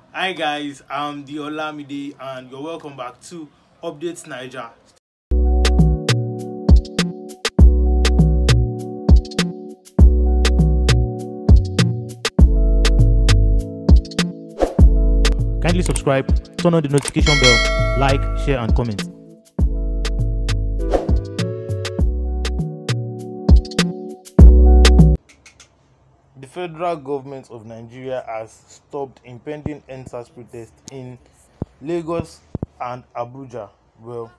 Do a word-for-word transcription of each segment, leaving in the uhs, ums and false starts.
Hi guys, I'm the Olamide and you're welcome back to Updates Niger. Kindly subscribe, turn on the notification bell, like, share and comment. The federal government of Nigeria has stopped impending N S A S protests in Lagos and Abuja. Well,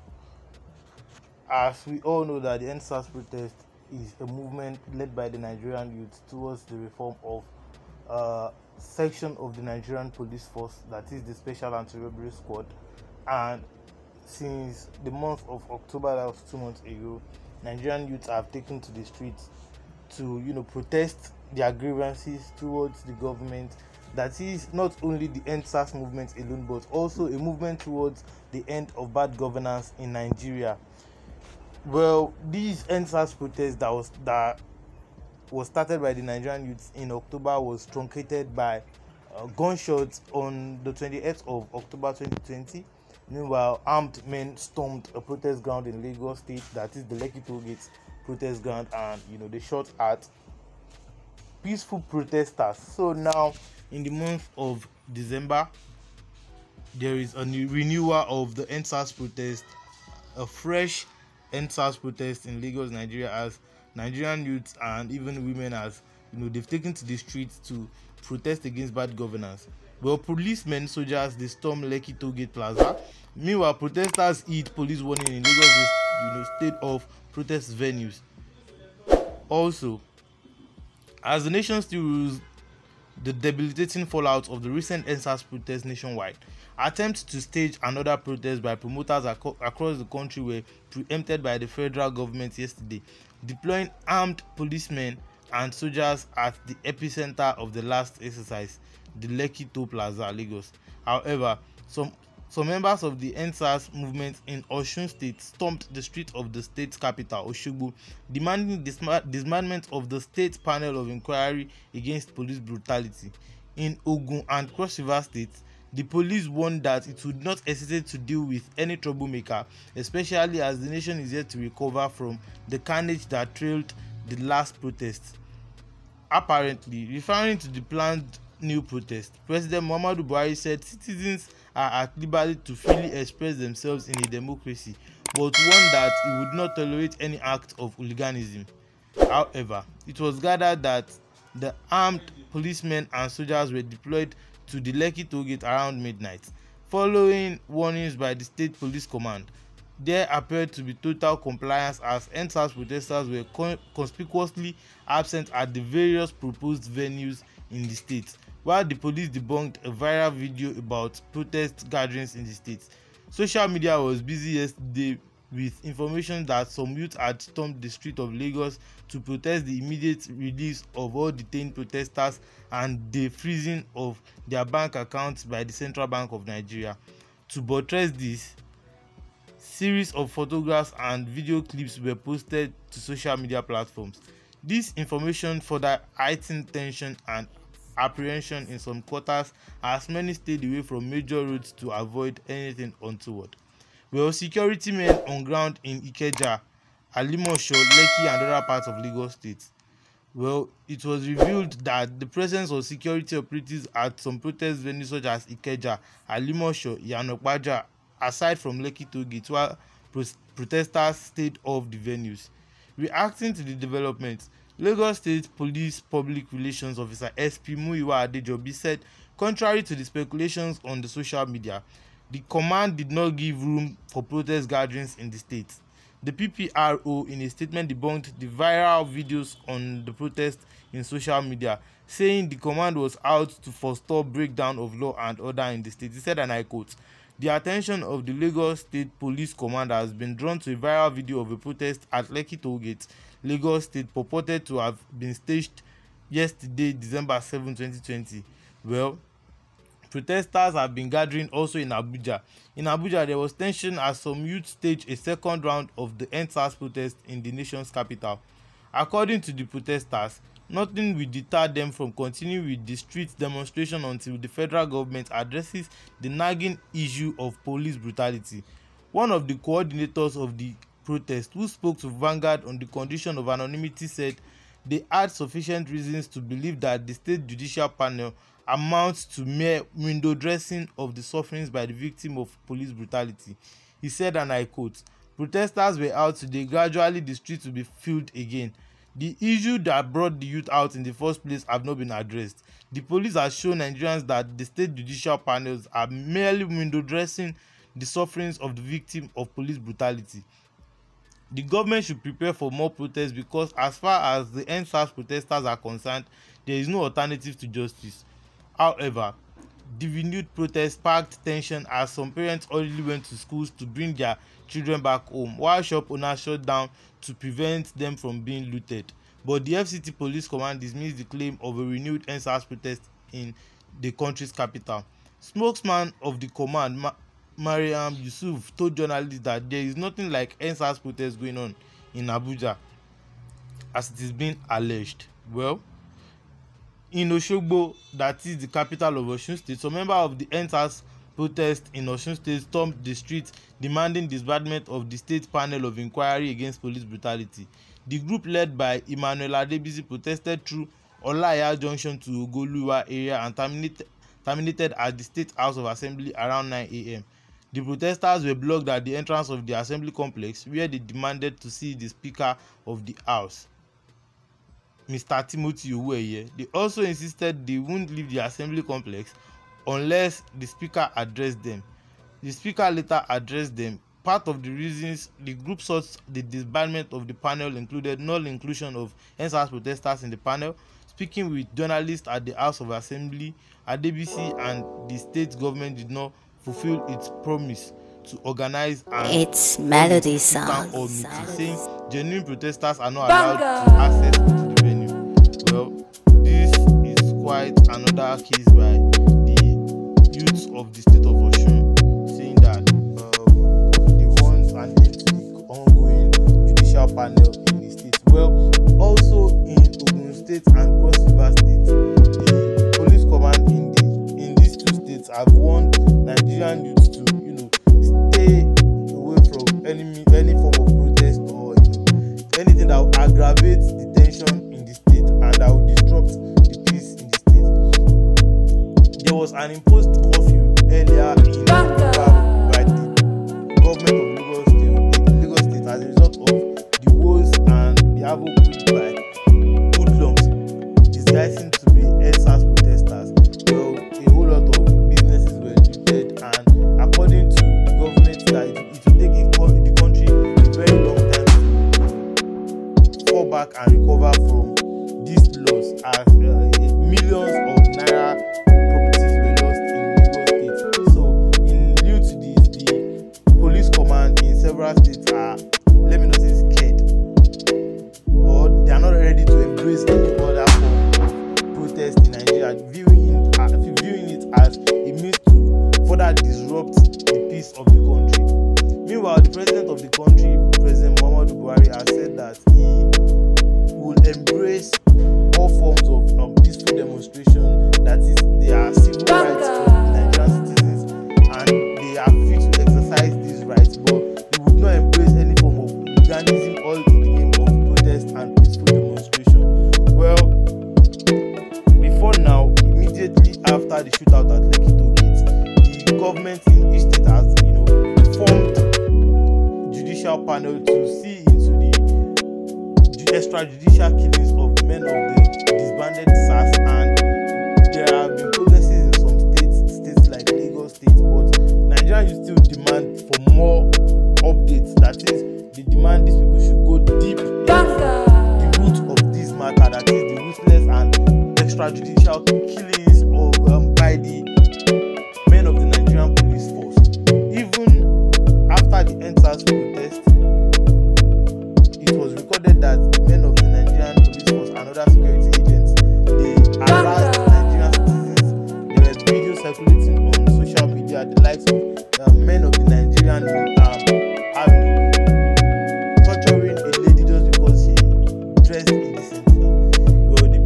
as we all know that the N S A S protest is a movement led by the Nigerian youth towards the reform of a section of the Nigerian police force, that is the Special Anti-Robbery Squad. And since the month of October, that was two months ago, Nigerian youths have taken to the streets to you know protest their grievances towards the government. That is not only the N S A S movement alone, but also a movement towards the end of bad governance in Nigeria. Well, these N S A S protests that was that was started by the Nigerian youths in October was truncated by uh, gunshots on the twenty-eighth of October twenty twenty. Meanwhile, armed men stormed a protest ground in Lagos State, that is the Lekki Toll Gate protest ground, and you know they shot at peaceful protesters. So now, in the month of December, there is a new renewal of the N S A S protest, a fresh N S A S protest in Lagos, Nigeria, as Nigerian youths and even women, as you know, they've taken to the streets to protest against bad governance. Well, policemen, soldiers, they storm Lekki Toll Gate Plaza. Meanwhile, protesters hit police warning in Lagos, you know, state of protest venues. Also, as the nation still rules the debilitating fallout of the recent N S A S protests nationwide, attempts to stage another protest by promoters ac- across the country were preempted by the federal government yesterday, deploying armed policemen and soldiers at the epicenter of the last exercise, the Lekki Toll Plaza, Lagos. However, some some members of the N S A S movement in Osun State stormed the streets of the state capital, Osogbo, demanding disma- disbandment of the state panel of inquiry against police brutality. In Ogun and Cross River States, the police warned that it would not hesitate to deal with any troublemaker, especially as the nation is yet to recover from the carnage that trailed the last protests. Apparently, referring to the planned new protest, President Muhammadu Buhari said citizens are at liberty to freely express themselves in a democracy, but warned that he would not tolerate any act of hooliganism. However, it was gathered that the armed policemen and soldiers were deployed to the Lekki Toll Gate around midnight, following warnings by the State Police Command. There appeared to be total compliance, as N S A S protesters were con- conspicuously absent at the various proposed venues in the state, while the police debunked a viral video about protest gatherings in the state. Social media was busy yesterday with information that some youth had stormed the street of Lagos to protest the immediate release of all detained protesters and the freezing of their bank accounts by the Central Bank of Nigeria. To buttress this, series of photographs and video clips were posted to social media platforms. This information further heightened tension and apprehension in some quarters, as many stayed away from major roads to avoid anything untoward. Well, security men on ground in Ikeja, Alimosho, Lekki and other parts of Lagos State. Well, it was revealed that the presence of security operatives at some protest venues such as Ikeja, Alimosho, Iyana-Ipaja, aside from Lekki Toll Gate, while pro- protesters stayed off the venues. Reacting to the developments, Lagos State Police Public Relations Officer S P Muyiwa Adejobi said, contrary to the speculations on the social media, the command did not give room for protest gatherings in the state. The P P R O, in a statement, debunked the viral videos on the protest in social media, saying the command was out to forestall breakdown of law and order in the state. He said, and I quote, "The attention of the Lagos State Police Command has been drawn to a viral video of a protest at Lekki Toll Gate, Lagos State, purported to have been staged yesterday, December seventh, twenty twenty. Well, protesters have been gathering also in Abuja. In Abuja, there was tension as some youth staged a second round of the N S A S protest in the nation's capital. According to the protesters, Nothing will deter them from continuing with the street demonstration until the federal government addresses the nagging issue of police brutality. One of the coordinators of the protest, who spoke to Vanguard on the condition of anonymity, said they had sufficient reasons to believe that the state judicial panel amounts to mere window dressing of the sufferings by the victim of police brutality. He said, and I quote, "Protesters were out today. Gradually the streets will be filled again. The issue that brought the youth out in the first place have not been addressed. The police has shown Nigerians that the state judicial panels are merely window dressing the sufferings of the victim of police brutality. The government should prepare for more protests because as far as the End SARS protesters are concerned, there is no alternative to justice." However, the renewed protest sparked tension as some parents already went to schools to bring their children back home, while shop owners shut down to prevent them from being looted. But the F C T Police Command dismissed the claim of a renewed End SARS protest in the country's capital. Spokesman of the command, Ma Mariam Yusuf, told journalists that there is nothing like End SARS protest going on in Abuja, as it is being alleged. Well, in Osogbo, that is the capital of Osun State, some members of the End SARS protest in Osun State stormed the streets demanding disbandment of the state panel of inquiry against police brutality. The group, led by Emmanuel Adebisi, protested through Olaya Junction to Ogoluwa area and terminated, terminated at the State House of Assembly around nine A M The protesters were blocked at the entrance of the assembly complex, where they demanded to see the Speaker of the House, Mister Timothy Owueye. They also insisted they wouldn't leave the assembly complex unless the Speaker addressed them. The Speaker later addressed them. Part of the reasons the group sought the disbandment of the panel included non-inclusion of End SARS protesters in the panel. Speaking with journalists at the House of Assembly, Adebisi and the state government did not fulfill its promise to organize and it's melody sound, saying genuine protesters are not allowed to access to the venue. Well, this is quite another case by the youth of the state of Osun, saying that uh, they want an end to the ongoing judicial panel in the state. Well, also in Ogun State and Cross River State, the police command in the in these two states have warned Nigerian youths to, you know, stay away from any any form of protest or, you know, anything that will aggravate the tension in the state and that will disrupt the peace in the state. There was an imposed curfew earlier in uh, by the government of Lagos State, Lagos State as a result of the woes and the havoc created by hoodlums disguising to be End SARS protesters. Well, a whole lot of businesses were looted, and according to the government, that it, it will take a, the country a very long time to fall back and recover from this loss, as uh, millions of naira properties were lost in Lagos State. So, in lieu to this, the police command in several states are, let me not say, scared, or they are not ready to embrace any other form of protest in Nigeria, viewing, uh, viewing it as a means to further disrupt the peace of the country. Meanwhile, the president of the country, President Muhammadu Buhari, has said that he will embrace all forms of um, peaceful demonstration, that is, they are civil rights for the Nigerian citizens and they are free to exercise these rights, but he would not embrace any form of hooliganism, all in the name of protest and peaceful demonstration. Well, before now, immediately after the shootout at Lekki Toll Gate, the government in each state has, you know, formed judicial panel to see into the extrajudicial killings of the men of the disbanded SARS, and there have been progresses in some states, states like Lagos State, but Nigeria still demand for more updates. That is, they demand these people should go deep into the root of this matter, that is the ruthless and extrajudicial killings of um, by the men of the Nigerian police force. Even after the End SARS protest, it was recorded that the men of the Nigerian police force and other security agents, they harassed Nigerian citizens. There were videos circulating on social media, the likes of uh, men of the Nigerian um, army torturing a lady just because she dressed indecently. Well, the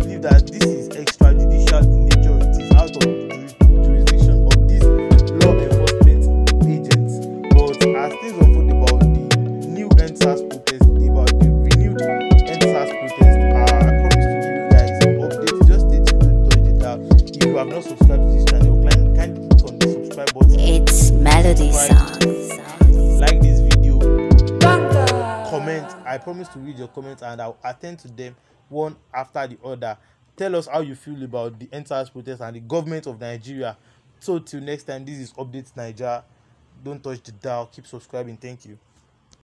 promise to read your comments and I'll attend to them one after the other. Tell us how you feel about the End SARS protest and the government of Nigeria. So till next time, this is Updates Nigeria. Don't touch the dial. Keep subscribing. Thank you.